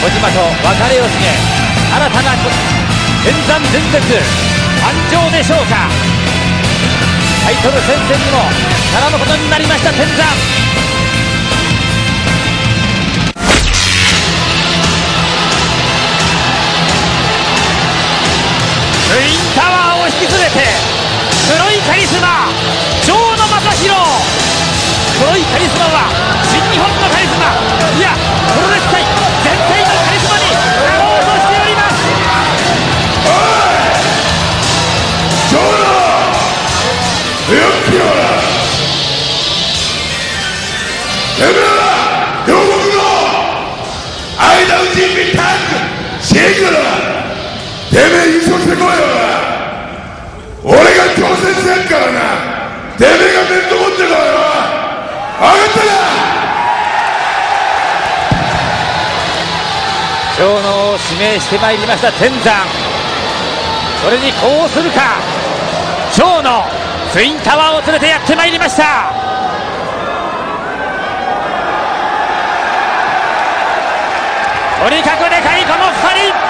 小島と別れを告げ、新たな天山伝説誕生でしょうか。タイトル戦線にも絡むことになりました天山。ツインタワーを引き連れて黒いカリスマ長野正弘。黒いカリスマは新日本のカリスマ、いやプロレス界全体のカリスマになろうとしております。 おい長野よっきよらてめえは両国の間打ちにタンクシェイクだ。てめえ優勝してこいよ。俺が挑戦せんからな。てめえが面倒持ってこいよ。分かったな。 長野を指名してまいりました天山。それに呼応するか長野。ツインタワーを連れてやってまいりました。とにかくでかいこの2人。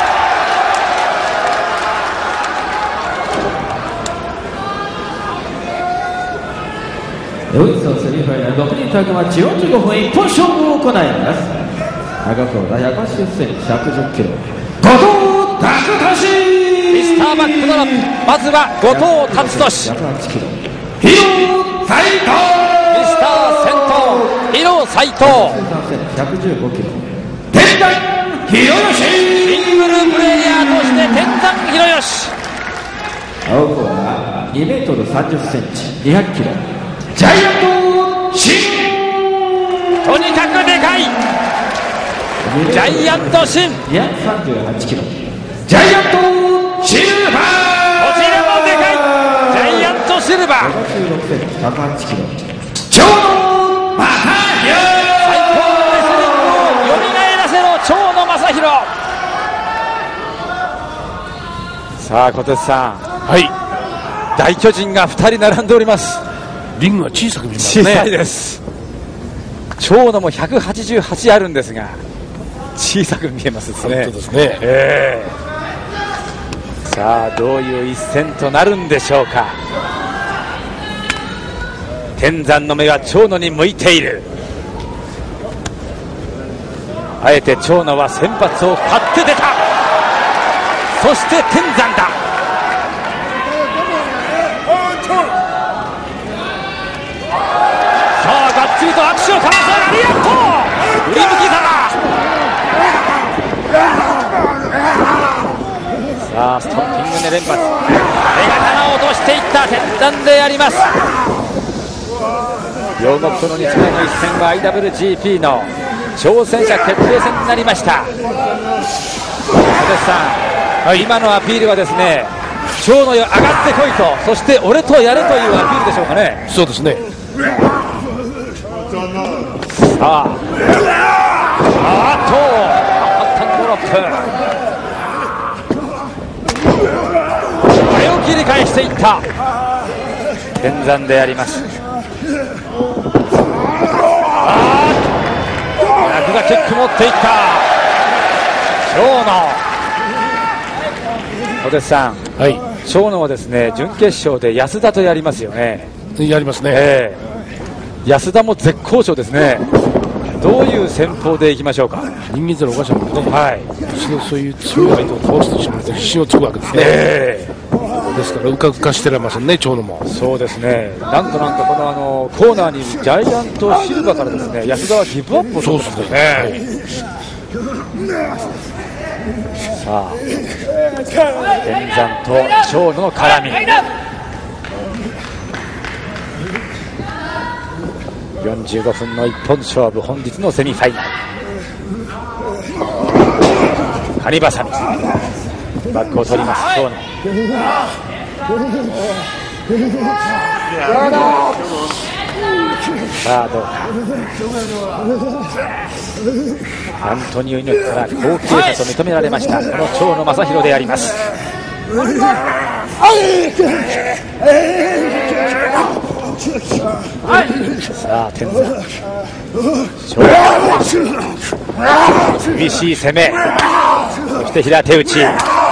本日のセミファイナル6人タッグマッチ45分一本勝負を行います。長子田180センチ110キロ後藤拓利。 ミスターバックドロップ、まずは後藤達利。 108キロヒロ斎藤。 ミスター先頭ヒロ斎藤。 115キロ天山広吉。 シングルプレイヤーとして天山広吉。 青子は2メートル30センチ200キロジャイアントシン。 とにかくでかいジャイアントシン。 238キロジャイアントシルバー。 こちらもでかいジャイアントシルバー。 56センチ108キロ長野正弘。 最高のレスリングをよみがえらせろ長野正弘。さあ小鉄さん、 はい、 大巨人が2人並んでおります。 リングは小さく見えますね。 小さいです。長野も188あるんですが小さく見えますですね。 本当ですね。 さあどういう一戦となるんでしょうか。天山の目は長野に向いている。あえて長野は先発を買って出た。そして天山だ。さあがっちりと握手を交わす。ありがとう振り向きざま。さあストッピングで連発。目が落としていった天山であります。両国との日米の一戦は IWGP の挑戦者決定戦になりました。小鉄さん、今のアピールはですね、長野よ上がってこいと、そして俺とやれというアピールでしょうかね。 そうですね。 さあハッタンドロップ。これを切り返していった天山であります。楽がキック持っていった長野。小鉄さん、 はい、 長野はですね準決勝で安田とやりますよね。 やりますね。 安田も絶好調ですね。どういう戦法でいきましょうか。 人間ゼロおかしなのでね、 はい、 そういう強い相手を倒すとしまって自信をつくわけですね。ですからうかうかしてられませんね長野も。 そうですね。なんとこのコーナーにジャイアントシルバーからですね安田はギブアップを取ってますね。さあ天山と長野の絡み。45分の一本勝負、本日のセミファイナル。カニバサミバックを取ります長野。さあどうか。アントニオ猪木から後継者と認められましたこの長野正弘であります。さあ天山厳しい攻め、そして平手打ち。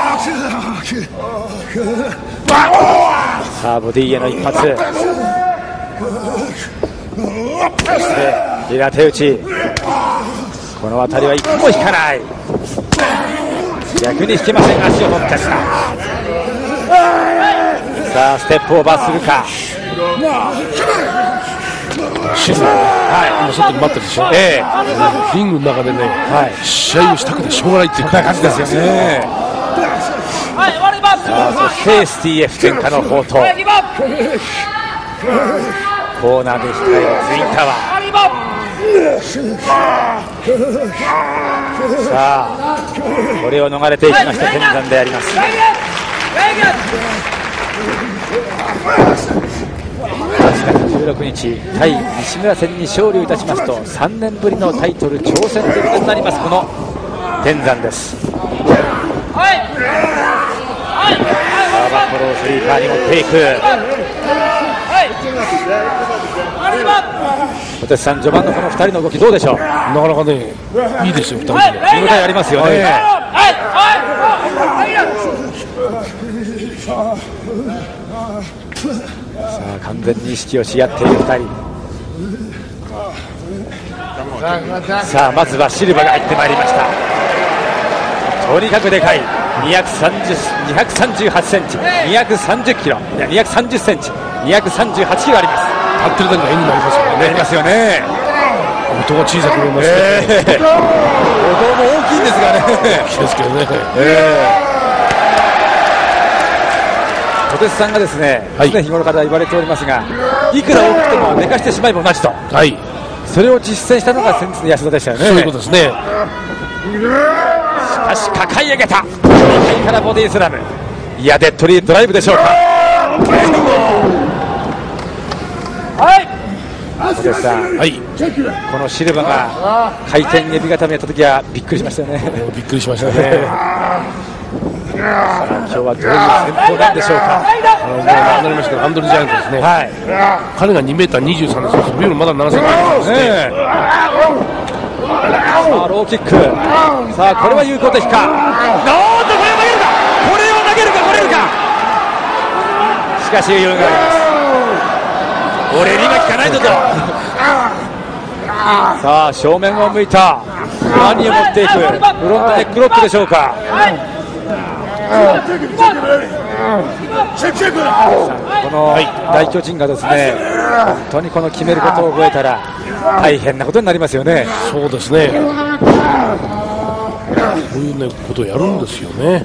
さあボディへの一発、そして平手打ち。この辺りは一歩引かない、逆に引けません。足を取ってさあステップオーバーするか。 シズナー、今外に待ってるでしょ、リングの中でね、試合をしたくてしょうがないっていう感じですよね。 そして STF 天下の宝刀、コーナーで控えるツインタワー。さあこれを逃れていきました天山であります。8月16日対西村戦に勝利いたしますと3年ぶりのタイトル挑戦ということになります、この天山です。バファロースリーパーに持っていく。小鉄さん、序盤のこの2人の動きどうでしょう。 なかなかね、いいですよ、2人で見応えありますよね。さあ完全に意識をし合っている2人。さあまずはシルバが入ってまいりました。とにかくでかい、238センチ、230キロ、いや230センチ、238キロあります。 立ってるだけが絵になりますよね。 なりますよね。 音が小さく見えますね。 音も大きいんですがね。 大きいですけどね。 小鉄さんがですね、常日頃から言われておりますが、いくら大きくても寝かしてしまえば同じと、それを実践したのが先日の安田でしたよね。 そういうことですね。 しかし抱え上げた2回からボディスラム、いやデッドリードライブでしょうか。小鉄さん、このシルバが回転エビ固めやった時はびっくりしましたよね。 びっくりしましたね。 今日はどういう戦法なんでしょうか。 なりましたけど、アンドレ・ジャイアントですね。彼が2メーター23です。飛びるまだ7センチですね。 さあローキック、さあこれは有効的か。なんとこれを投げるか、これを投げるか、これるか。しかし余裕があります。俺には効かないぞと。さあ正面を向いた、何を持っていく、フロントネックロックでしょうか。この大巨人がですね、本当にこの決めることを覚えたら大変なことになりますよね。 そうですね。こういうねことをやるんですよね。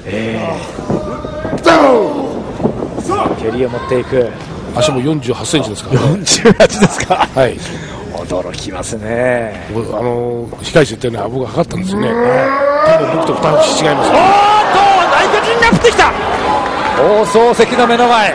蹴りを持っていく。 足も48センチですから、ね。 48ですか。 はい。 驚きますね。 控室行ってね、顎がかかったんですよね。でも僕と2節違います。 大巨人が降ってきた。放送席の目の前。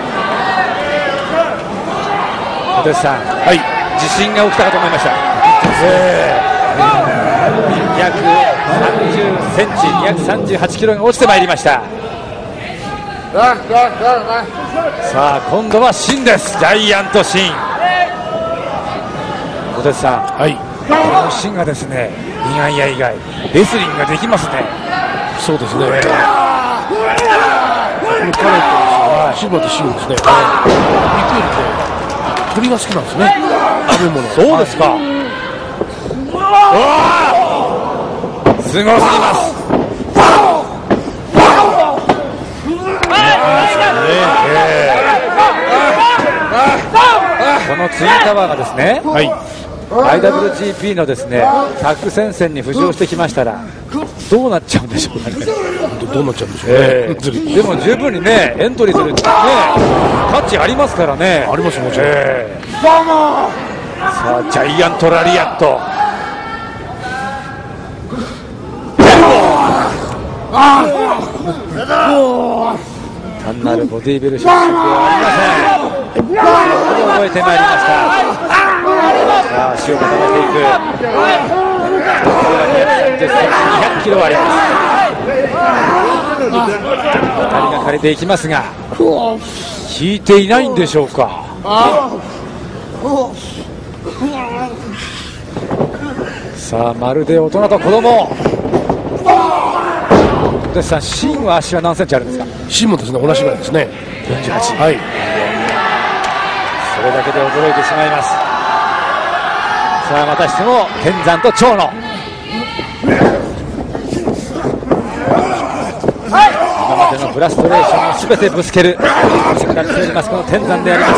小鉄さん、地震が起きたかと思いました。230センチ、238キロが落ちてまいりました。さあ今度はシンです。ジャイアントシン。小鉄さん、このシンがですね、意外や意外、レスリングができますね。 そうですね。シルバーとシンですね。肉より鳥が好きなんですね。食べ物。 そうですか。すごすぎます。このツインタワーがですね、IWGP のですねタッグ戦線に浮上してきましたらどうなっちゃうんでしょうかね。 どうなっちゃうんでしょうね。 でも十分にねエントリーするね価値ありますからね。 ありますもちろん。 さあジャイアントラリアット。単なるボディビルショックはありません。覚えてまいりました。さあ足を固めていく。200キロあります。2人がかりでいきますが引いていないんでしょうか。 さあまるで大人と子供。お弟子さん、芯は足は何センチあるんですか？ 芯もですね、同じぐらいですね。 48。 はい。 それだけで驚いてしまいます。さあまたしても天山と長野。今までのフラストレーションを全てぶつける力が強いますこの天山であります。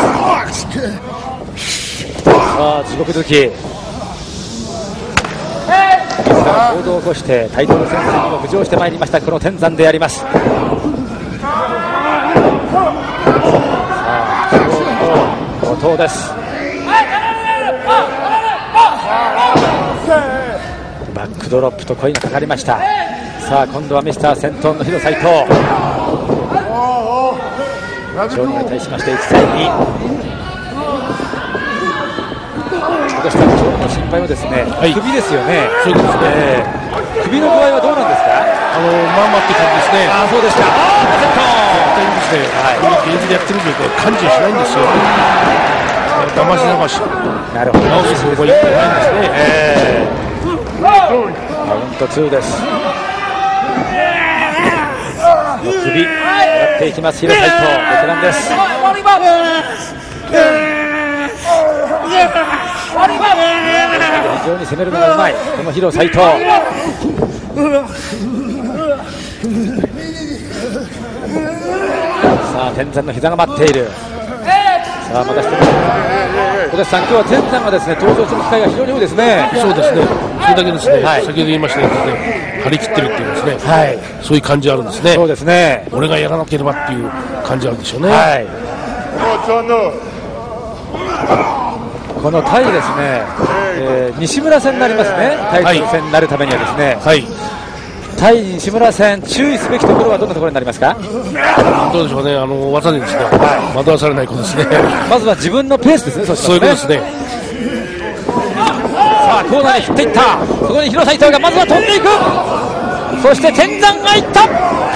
さあ地獄好き。行動を起こしてタイトル戦線にも浮上してまいりましたこの天山であります。さあ中央の後藤です。バックドロップと声がかかりました。さあ今度はミスター先頭の広斉藤。長野に対しまして1対2。今年長野の心配はですね、 はい、 首ですよね。 そうですね。 首の具合はどうなんですか？ まあまあって感じですね。 ああそうですか。 絶対にですね、はい、現地でやってるんで感じしないんですよ。騙し騙し。 なるほど。 直す方法いっぱいないんですね。 カウント2です。首狙っていきます広斉藤、ベテランです。非常に攻めるのがうまいこの広斉藤。さあ天山の膝が待っている。さあまたしても小手さん、今日は天山がですね登場する機会が非常に多いですね。 そうですね。それだけですね、 はい、 先ほど言いましたようにですね、張り切ってるっていうですね、 はい、 そういう感じあるんですね。 そうですね。 俺がやらなければっていう感じあるでしょうね。 はい、このタイですね、西村戦になりますね。タイトル戦になるためにはですね、 はい、 タイ西村戦注意すべきところはどんなところになりますか？ どうでしょうね、技でですね、惑わされないことですね。 まずは自分のペースですね。 そういうことですね。 さあコーナーに振っていった。そこに広斉藤がまずは飛んでいく。そして天山がいった。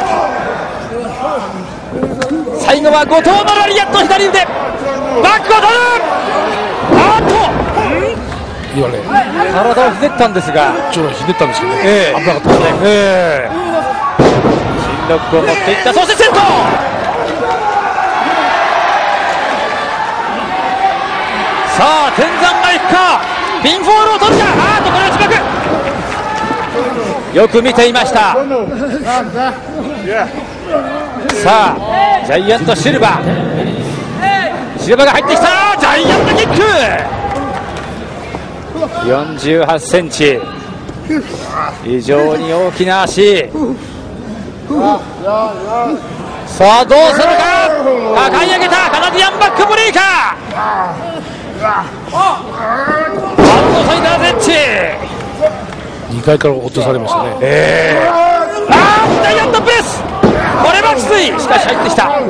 最後は後藤のラリアット左腕バックを取る。あっと今ね、 体をひねったんですが、 ちょうどひねったんですけどね、危なかったですね。 新ロックを持っていった。そして先頭。さあ天山がいくか、ピンフォールを取るか。あーっとこれは自爆。よく見ていました。さあジャイアントシルバーが入ってきた。ジャイアントキック48センチ、非常に大きな足。さあどうするか。抱え上げたカナディアンバックブレーカー。アウトサイダーゼッチ。 2階から落とされましたね。 ジャイアントプレス。これはきつい。しかし入ってきた。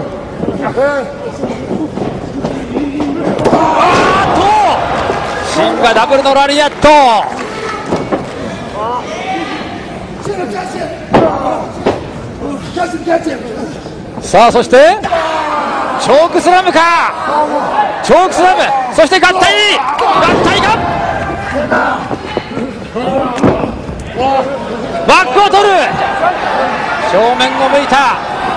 シンがダブルのラリアット。さあそしてチョークスラムか。チョークスラム、そして合体がバックを取る。正面を向いた。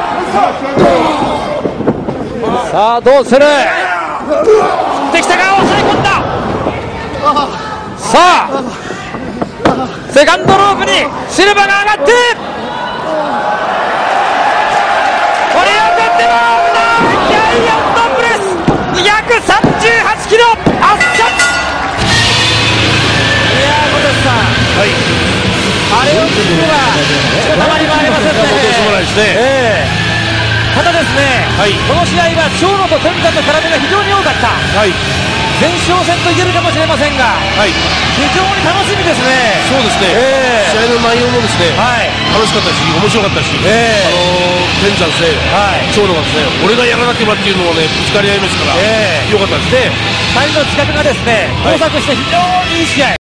さあどうする。できたが抑え込んだ。さあセカンドロープにシルバーが上がって、これを取っても危ない。ジャイアントプレス238キロ圧勝。いやー小手さん、 はい、 あれを見るのはたまりもありませんね。ただですね、 はい、 この試合は長野と天山の絡みが非常に多かった。 はい、 前哨戦と言えるかもしれませんが、 はい、 非常に楽しみですね。 そうですね、試合の内容もですね、 はい、 楽しかったし、面白かったし、天山戦、長野がですね、俺がやらなければっていうのをね、ぶつかり合いますから、よかったですね。 2人の企画がですね、交錯して非常にいい試合。